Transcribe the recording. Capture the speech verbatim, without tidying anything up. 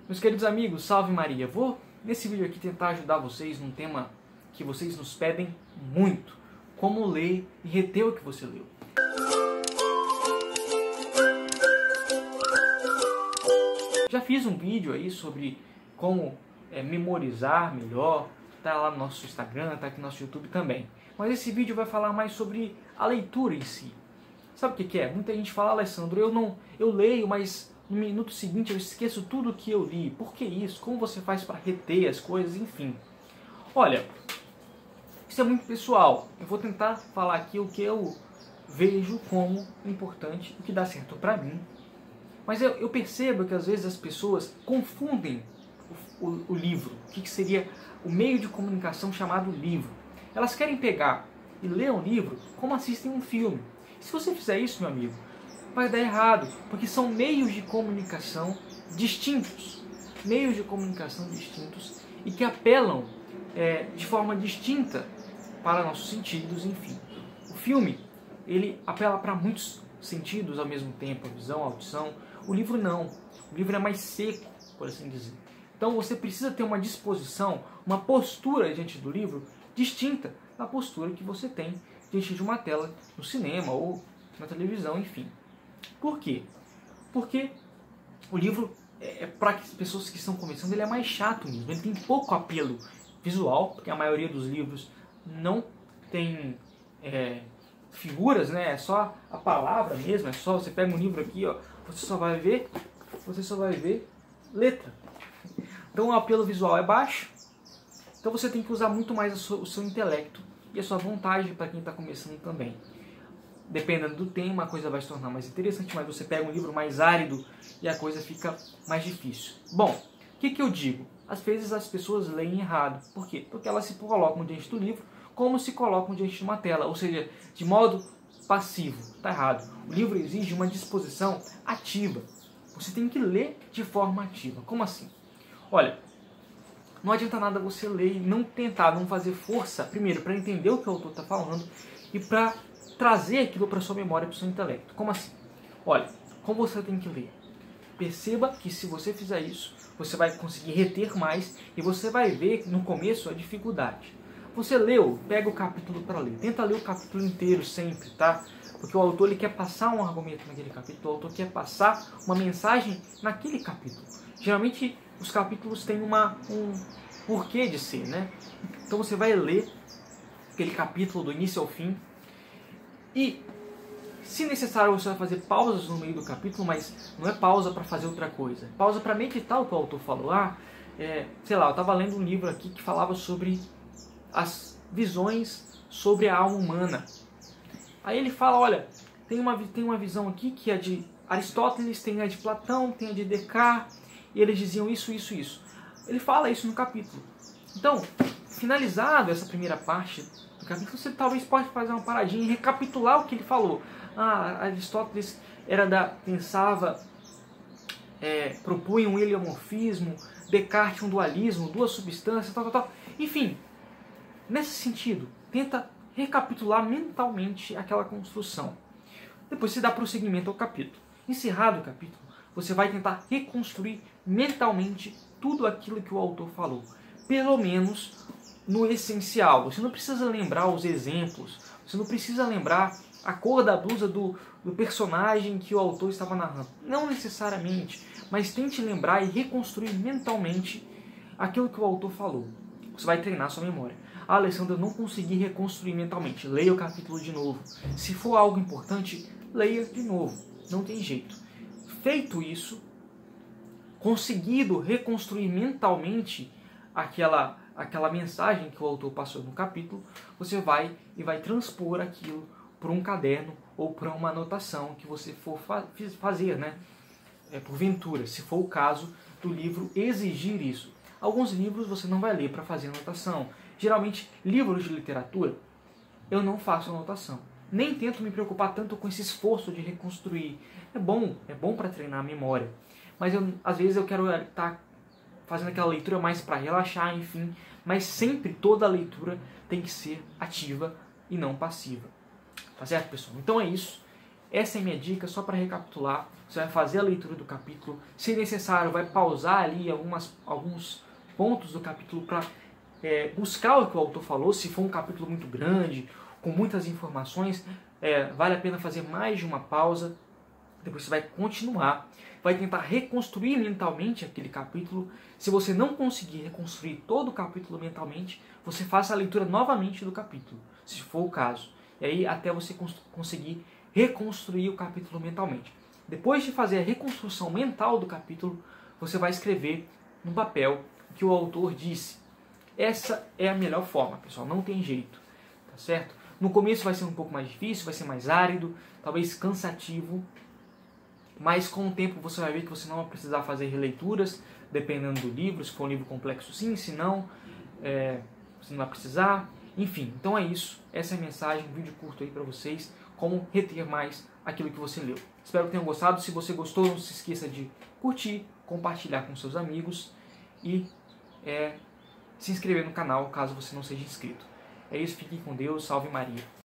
Meus queridos amigos, salve Maria! Vou nesse vídeo aqui tentar ajudar vocês num tema que vocês nos pedem muito: como ler e reter o que você leu. Já fiz um vídeo aí sobre como é, memorizar melhor, tá lá no nosso Instagram, tá aqui no nosso YouTube também. Mas esse vídeo vai falar mais sobre a leitura em si. Sabe o que, que é? Muita gente fala: Alessandro, eu não, eu leio, mas no minuto seguinte eu esqueço tudo que eu li. Por que isso? Como você faz para reter as coisas? Enfim. Olha, isso é muito pessoal. Eu vou tentar falar aqui o que eu vejo como importante, o que dá certo para mim. Mas eu, eu percebo que às vezes as pessoas confundem o, o, o livro, o que, que seria o meio de comunicação chamado livro. Elas querem pegar e ler um livro como assistem um filme. Se você fizer isso, meu amigo, vai dar errado, porque são meios de comunicação distintos. Meios de comunicação distintos e que apelam é, de forma distinta para nossos sentidos, enfim. O filme, ele apela para muitos sentidos ao mesmo tempo, a visão, a audição. O livro não. O livro é mais seco, por assim dizer. Então você precisa ter uma disposição, uma postura diante do livro distinta da postura que você tem diante de uma tela no cinema ou na televisão, enfim. Por quê? Porque o livro, é, para as pessoas que estão começando, ele é mais chato mesmo. Ele tem pouco apelo visual, porque a maioria dos livros não tem é, figuras, né? É só a palavra mesmo. É só você pega um livro aqui, ó, você só vai ver, você só vai ver letra. Então o apelo visual é baixo. Então você tem que usar muito mais o seu intelecto e a sua vontade para quem está começando também. Dependendo do tema, a coisa vai se tornar mais interessante, mas você pega um livro mais árido e a coisa fica mais difícil. Bom, o que, que eu digo? Às vezes as pessoas leem errado. Por quê? Porque elas se colocam diante do livro como se colocam diante de uma tela, ou seja, de modo passivo. Está errado. O livro exige uma disposição ativa. Você tem que ler de forma ativa. Como assim? Olha, não adianta nada você ler e não tentar, não fazer força, primeiro, para entender o que o autor está falando e para trazer aquilo para sua memória, para o seu intelecto. Como assim? Olha, como você tem que ler? Perceba que se você fizer isso, você vai conseguir reter mais e você vai ver no começo a dificuldade. Você leu, pega o capítulo para ler. Tenta ler o capítulo inteiro sempre, tá? Porque o autor ele quer passar um argumento naquele capítulo, o autor quer passar uma mensagem naquele capítulo. Geralmente os capítulos têm uma, um porquê de ser, né? Então você vai ler aquele capítulo do início ao fim e, se necessário, você vai fazer pausas no meio do capítulo, mas não é pausa para fazer outra coisa. É pausa para meditar o que o autor falou. Ah, é, sei lá, eu estava lendo um livro aqui que falava sobre as visões sobre a alma humana. Aí ele fala, olha, tem uma, tem uma visão aqui que é de Aristóteles, tem a de Platão, tem a de Descartes, e eles diziam isso, isso, isso. Ele fala isso no capítulo. Então, finalizado essa primeira parte do capítulo, você talvez pode fazer uma paradinha e recapitular o que ele falou. Ah, Aristóteles era da, pensava, é, propunha um heliomorfismo, Descartes um dualismo, duas substâncias, tal, tal, tal. Enfim, nesse sentido, tenta recapitular mentalmente aquela construção. Depois você dá prosseguimento ao capítulo. Encerrado o capítulo, você vai tentar reconstruir mentalmente tudo aquilo que o autor falou. Pelo menos no essencial. Você não precisa lembrar os exemplos. Você não precisa lembrar a cor da blusa do, do personagem que o autor estava narrando. Não necessariamente. Mas tente lembrar e reconstruir mentalmente aquilo que o autor falou. Você vai treinar sua memória. Ah, Alessandro, eu não consegui reconstruir mentalmente. Leia o capítulo de novo. Se for algo importante, leia de novo. Não tem jeito. Feito isso, conseguido reconstruir mentalmente aquela, aquela mensagem que o autor passou no capítulo, você vai e vai transpor aquilo para um caderno ou para uma anotação que você for fa fazer, né? É, porventura, se for o caso do livro exigir isso. Alguns livros você não vai ler para fazer anotação. Geralmente, livros de literatura, eu não faço anotação. Nem tento me preocupar tanto com esse esforço de reconstruir. É bom, é bom para treinar a memória. Mas eu, às vezes eu quero estar fazendo aquela leitura mais para relaxar, enfim. Mas sempre toda a leitura tem que ser ativa e não passiva. Tá certo, pessoal? Então é isso. essa é a minha dica, só para recapitular. Você vai fazer a leitura do capítulo, se necessário vai pausar ali algumas, alguns pontos do capítulo para é, buscar o que o autor falou. Se for um capítulo muito grande, com muitas informações, é, vale a pena fazer mais de uma pausa. Depois você vai continuar, vai tentar reconstruir mentalmente aquele capítulo. Se você não conseguir reconstruir todo o capítulo mentalmente, você faça a leitura novamente do capítulo, se for o caso. E aí até você conseguir reconstruir o capítulo mentalmente. Depois de fazer a reconstrução mental do capítulo, você vai escrever no papel o que o autor disse. Essa é a melhor forma, pessoal, não tem jeito, tá certo? No começo vai ser um pouco mais difícil, vai ser mais árido, talvez cansativo, mas com o tempo você vai ver que você não vai precisar fazer releituras, dependendo do livro. Se for um livro complexo, sim, se não, é, você não vai precisar. Enfim, então é isso. Essa é a mensagem, um vídeo curto aí para vocês, como reter mais aquilo que você leu. Espero que tenham gostado. Se você gostou, não se esqueça de curtir, compartilhar com seus amigos e é, se inscrever no canal, caso você não seja inscrito. É isso, fiquem com Deus, salve Maria.